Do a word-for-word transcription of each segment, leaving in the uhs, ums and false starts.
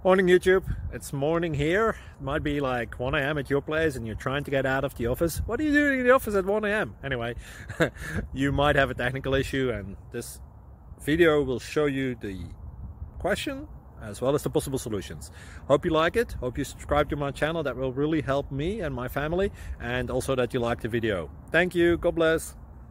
Morning YouTube, it's morning here. It might be like one A M at your place and you're trying to get out of the office. What are you doing in the office at one A M? Anyway, you might have a technical issue and this video will show you the question as well as the possible solutions. Hope you like it, hope you subscribe to my channel. That will really help me and my family, and also that you like the video. Thank you, God bless.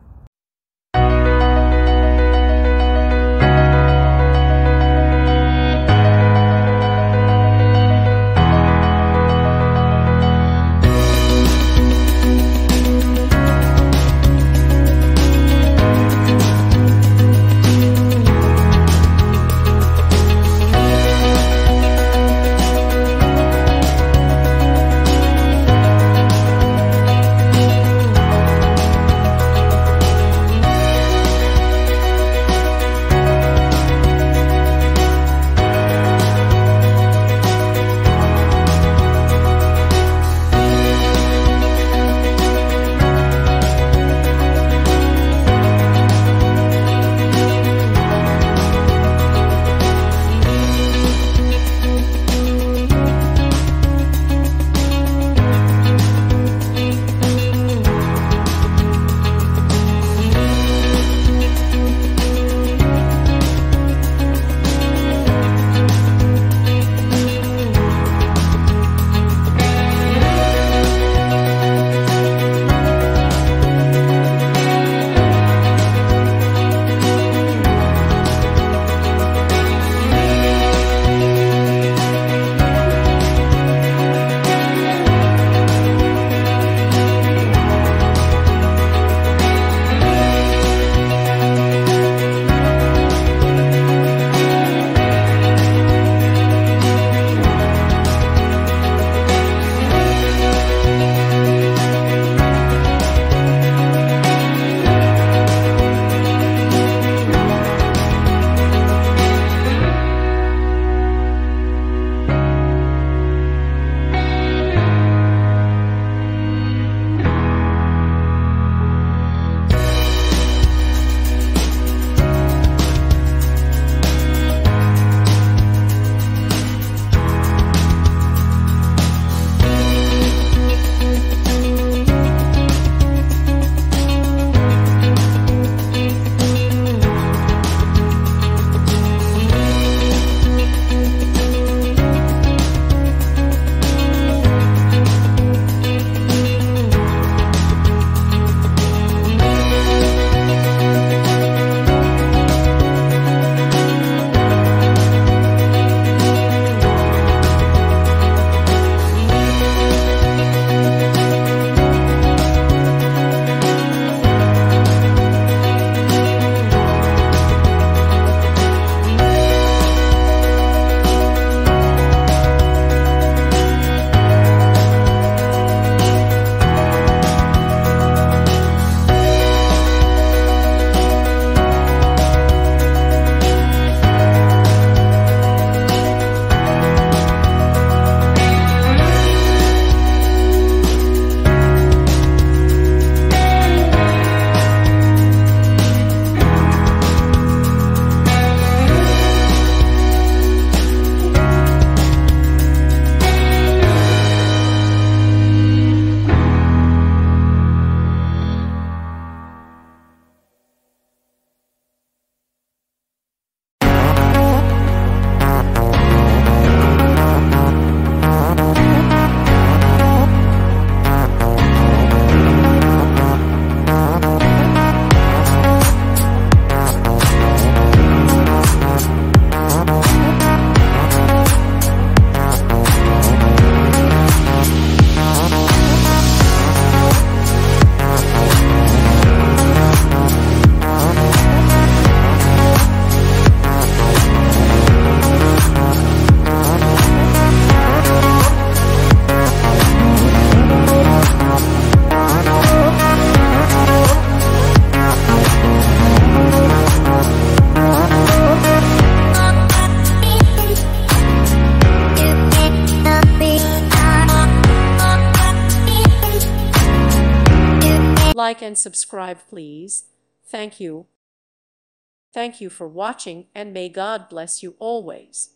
Like and subscribe, please. Thank you. Thank you for watching, and may God bless you always.